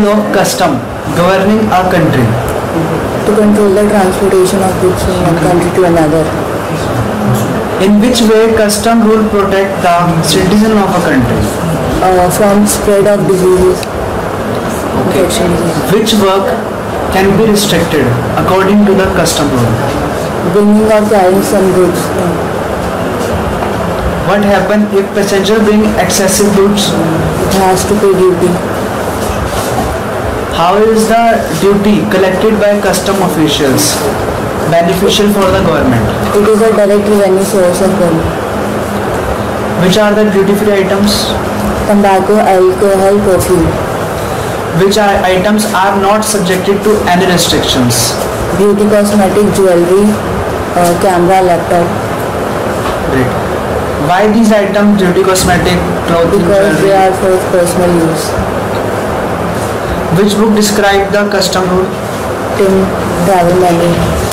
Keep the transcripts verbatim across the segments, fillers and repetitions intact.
role of custom governing a country? To control the transportation of goods from one country to another. In which way custom rule protect the citizen of a country? Uh, from spread of diseases. Okay. Which work can be restricted according to the custom rule? Bringing or carrying some goods. What happens if passenger bring excessive goods? It has to pay duty. How is the duty collected by custom officials beneficial for the government? It is a direct revenue source of government. Which are the duty-free items? Tobacco, alcohol, perfume. Which are items are not subjected to any restrictions? Beauty, cosmetic, jewellery, uh, camera, laptop. Great. Why these items, duty, cosmetic, clothing, because jewelry? They are for personal use. Which book describes the custom rule? Tin, travel money.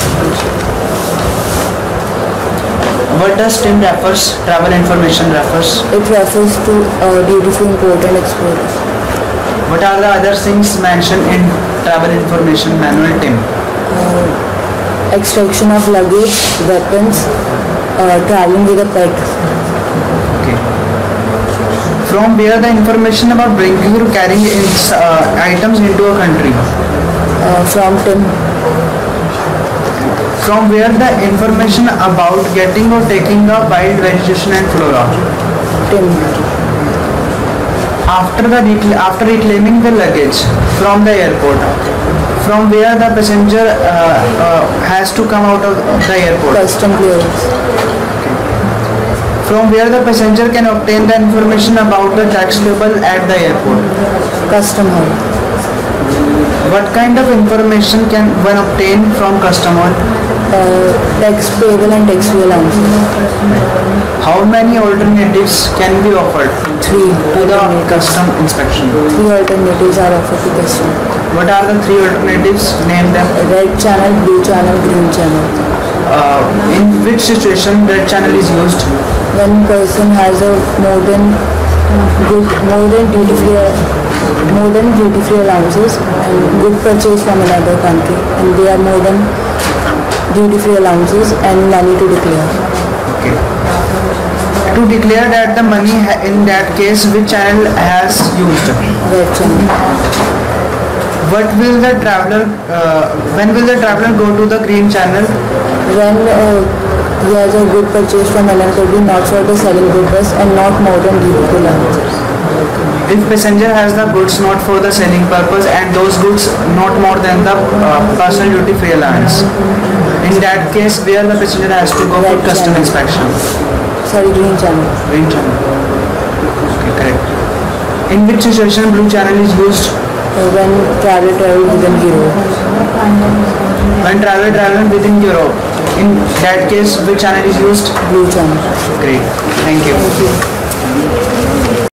What does T I M refers? Travel information refers? It refers to uh, duty-free import and export. What are the other things mentioned in travel information manual T I M? Uh, extraction of luggage, weapons, uh, traveling with a pet. Okay. From where the information about bringing or carrying ins, uh, items into a country? Uh, from T I M. From where the information about getting or taking a wild vegetation and flora? T I M. After the after reclaiming the luggage from the airport, from where the passenger uh, uh, has to come out of the airport? Custom clearance. From where the passenger can obtain the information about the tax payable at the airport? Custom hall. What kind of information can one obtain from custom hall? Uh, tax payable and tax free allowances. How many alternatives can be offered? Three. To the custom inspection. Three alternatives are offered to custom. What are the three alternatives? Name them. Red channel, blue channel, green channel. Uh, in which situation red channel is used? When person has a more than good, more than duty free, more than duty free allowances and good purchase from another country, and they are more than duty free allowances and money to declare. Okay. To declare that the money in that case, which channel has used? Red channel. What will the traveler? Uh, when will the traveler go to the green channel? When uh, he has a good purchase from another country, not for the selling purpose and not more than duty free allowances. If passenger has the goods not for the selling purpose and those goods not more than the uh, personal duty free allowance, in that case where the passenger has to go for custom inspection? Sorry, green channel. Green channel. Okay, correct. In which situation blue channel is used? Uh, when travel travel within Europe. When travel travel within Europe. In that case, which channel is used? Blue channel. Great. Thank you. Thank you.